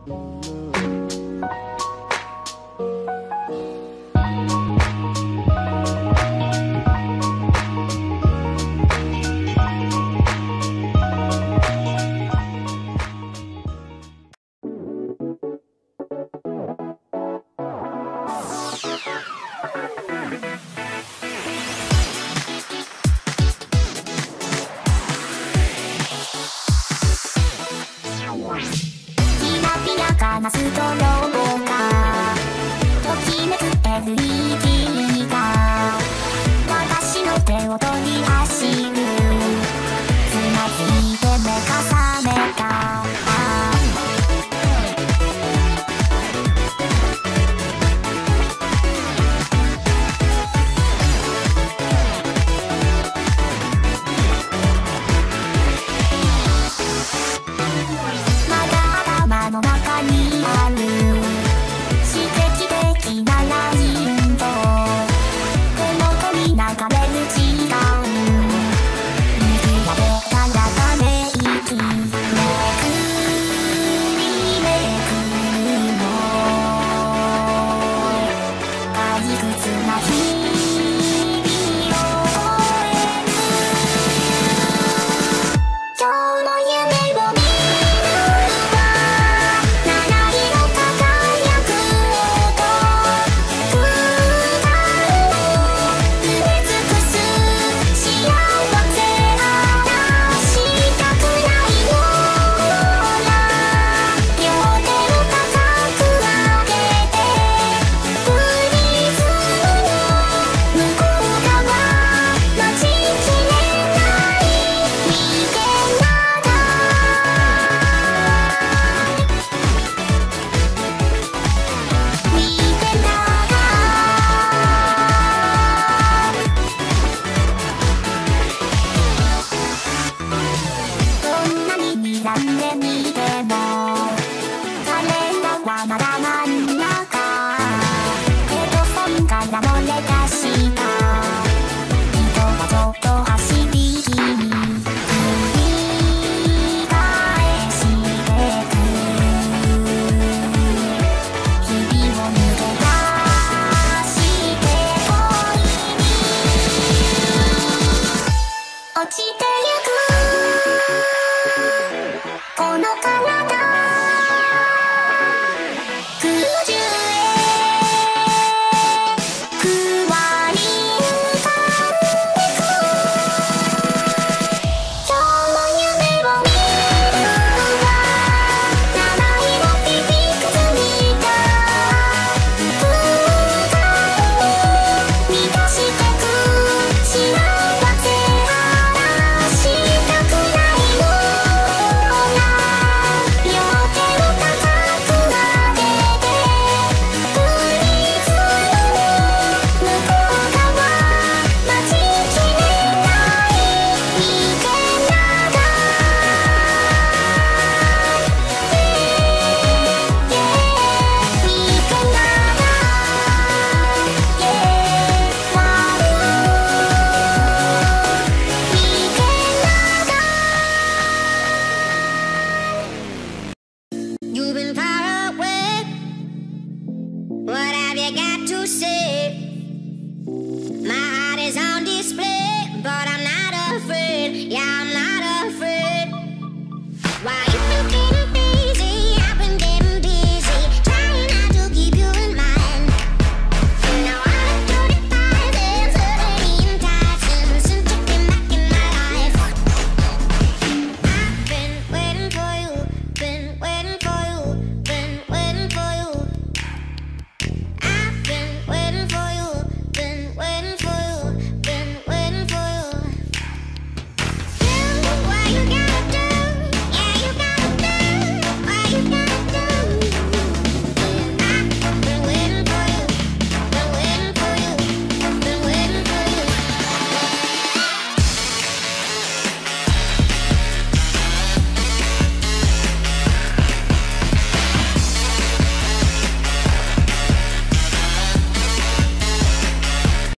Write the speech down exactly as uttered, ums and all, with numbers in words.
ストロボがときめく エルイーディー が私の手を取り走る。つまずいて目が覚めた。まだ頭の中にある刺激的なラインと手元に流れる時間。握られたらため息めくりめくるの退屈な日々を終える。今日の夢を見なんで見ても彼らはまだ真ん中。ヘッドフォンから漏れ出した人はちょっと走り気味繰り返してく。日々を抜け出して恋に落ちてゆくこの体空中へふわり浮かんでく。今日も夢を見るわ。七色ピピクスみた空間を満たしてく。幸せ話したくないの。You've been far away. What have you got to say? My heart is on display.